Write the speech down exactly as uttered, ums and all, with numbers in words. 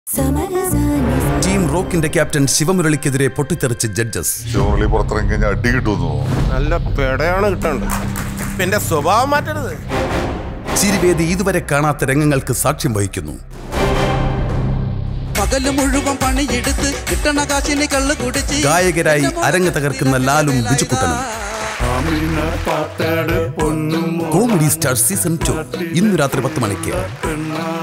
Team റോക്കിന്റെ captain ശിവമുരളിക്കെതിരെ പൊട്ടിത്തെറിച്ച് judges. Shivamurali പുറത്തിറങ്ങി കഴിഞ്ഞാൽ അടി കിട്ടുന്നു. നല്ല പെടയാണ് കിട്ടേണ്ടത്. എന്റെ സ്വഭാവം മാറ്റരുത്. ചിരിവേദി ഇതുവരെ കാണാത്ത രംഗങ്ങൾക്ക് സാക്ഷ്യം വഹിക്കുന്നു. പകല് മുഴുവൻ പണിയെടുത്ത് കിട്ടണ കാശിനെ കള്ളു കുടിച്ച് ഗായകരായി അരങ്ങ് തകർക്കുന്ന ലാലും ബിജുക്കുട്ടനും. കോമഡി സ്റ്റാർ സീസൺ ടു ഇന്ന് രാത്രി പത്ത് മണിക്ക്.